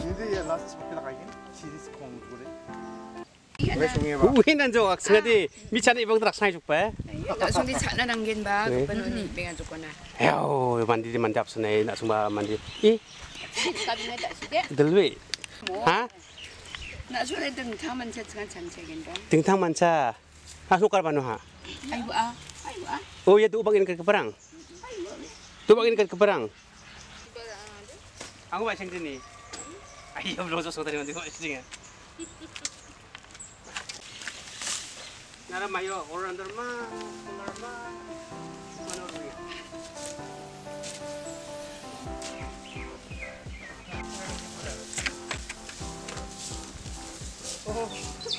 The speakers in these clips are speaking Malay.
Hindi yan last seperti lakayin. Cheese kong gure. Uwinan jo aksenga디 미찬 ibang drak sai jukpa. Na sundi chana nanggen ba penuni bengan jukona. Ayo mandi di mandi apsane nak sumba mandi. I Sabi na da sige. delwe. Ha? Na sundi 등탕 만차 층한 장책인 거. 등탕 만차. Ha sukar pano ha? Ayo ah. Ayo ah. Oh ya ubang ini ke perang. Ubang ini ke perang. Aku macam ni. Ayo belum jauh dari mandi kau sini. Nara mayo orang derma, mana orang? Oh.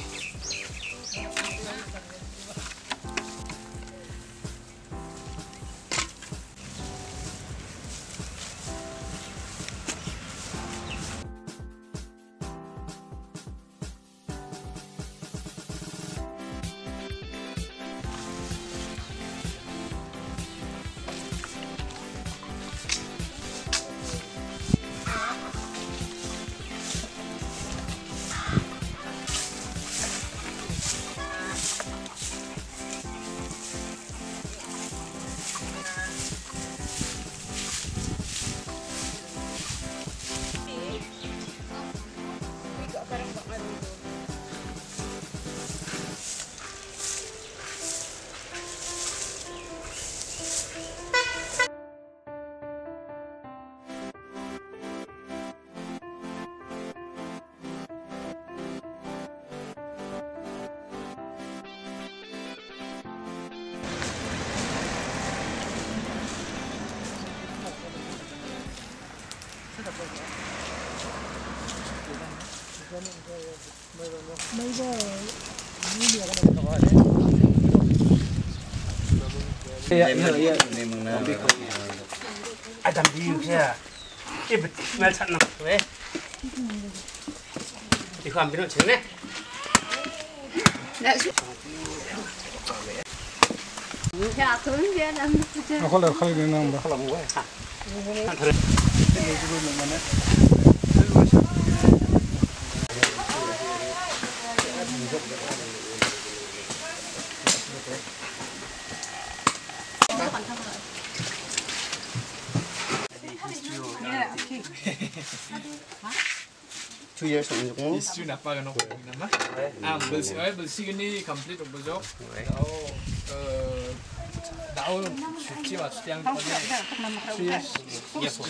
Adam biu ya. Ibet mel chat nak we. Di kham bino chene. Na su. Ya thun dia nam tu. Kalau ni nama. Kalau mu we. Ha. Two years on the History na pa gano ko nama. Belsi gini complete obojo. Dao suci mas tiang ko ni. Yes.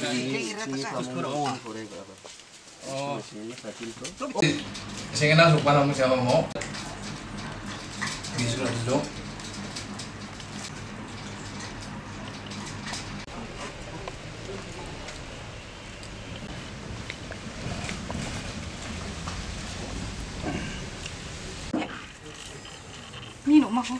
Oh. Sige na so para mo siya mo. Bisu na dito. Minum ako.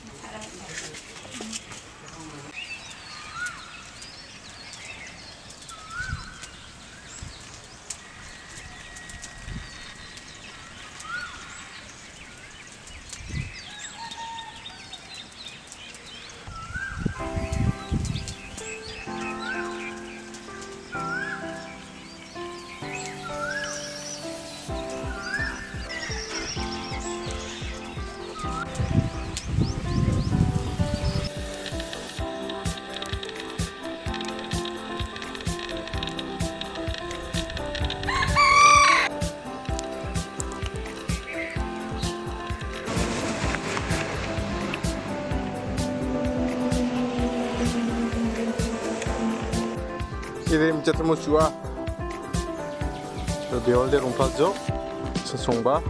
Ini macam temu cua. Lebih awal dia rumput jo, sesungguh.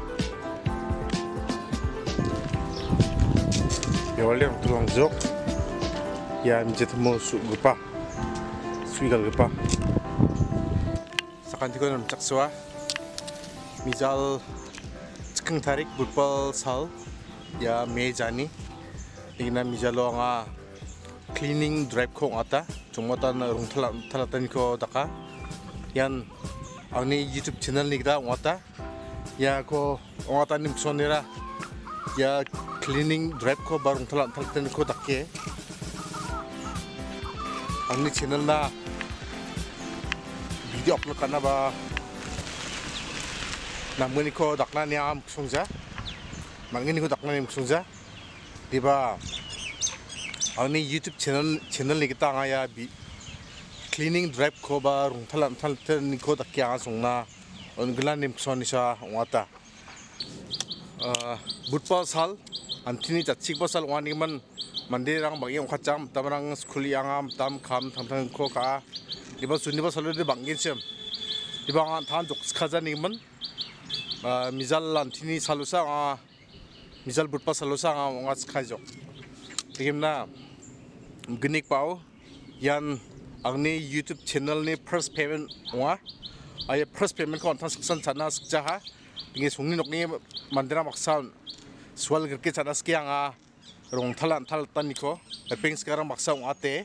Awal dia tulang jo. Ya macam temu supa, suigal lupa. Sekarang tiga orang cak sua. Misal cikeng tarik berpal sal, ya mejani. Ini misal orang cleaning drive kong ata. Jumatan rung talatan ko daka yan angni YouTube channel ni kita ngata ya ko ngata nim sonera ya cleaning drive ko barung talatan ko dakke angni channel na video upload karna ba namgani ko dakna ni am sungja mangani ko dakna ni sungja diba ani YouTube channel ni kita ngaya cleaning drive ko ba rung thalam thal ni ko dakya sungna on glan nim soni sa ngata butpal sal antini chachik basal wani man mandirang bagi khacham tamrang school yangam tam kham thang ko ka diba sunni basal de bangin sem diba than jok khaja ni man mizal antini salusa mizal butpal salusa nga khajo tigimna gnik pau yan agni YouTube channel ni first payment wa ay first payment ko thang saksan chana sakja ha tingi sungni nokni mandira maksa swal gerke chana skya nga rong thal tan ko peng sekarang maksa ate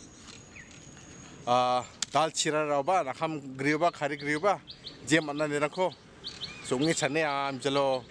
dal chira raba nakam griba khari griba je manna ne rakho sungni chane am jalo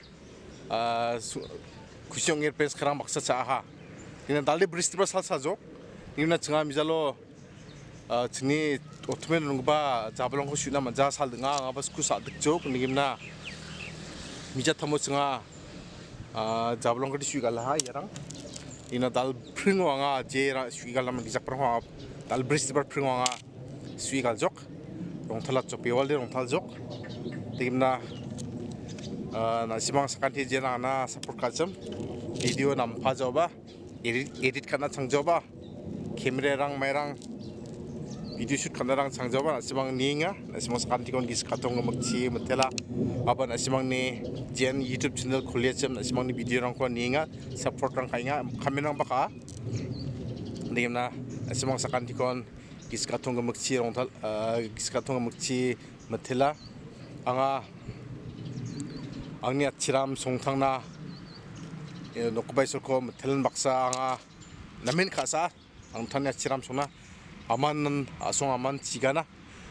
kusyongir peng sekarang maksa cha ha ina dalde bristiba salsajo ina changa mijalo chini otmen rungba jablong ko shuna manja sal nga ngaba sku sa dikjok nigimna mija thamo changa jablong ko shugal ha yarang ina dal pringwanga je ra shugal lam dijak prang dal bristiba pringwanga shugal jok rong thalat jok pewalde rong thal jok nigimna na simang sakanti je na support kajam video nam pha joba edit kana changjoba camera rang mairang video shoot kanarang changjoba nasimang ninga nasimang sakanti kon gis katong magchi metela aba nasimang ni jen YouTube channel kholiachem nasimang ni video rang ko ninga support rang kainga kamenang baka nimna nasimang sakanti kon gis katong magchi rong thal gis katong magchi metela anga angni achiram songthangna nokbai sorko metelen baksa anga namin khasa ang thanya chiram sona aman asong aman chigana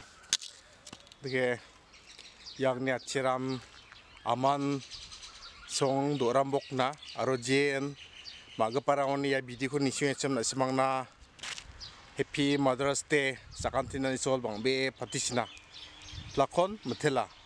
dege yagni chiram aman song dorambokna aro jen magaparangoni ya bidi ko nisyo chem na simangna happy mother's day sakantina ni sol bangbe patisina lakon metela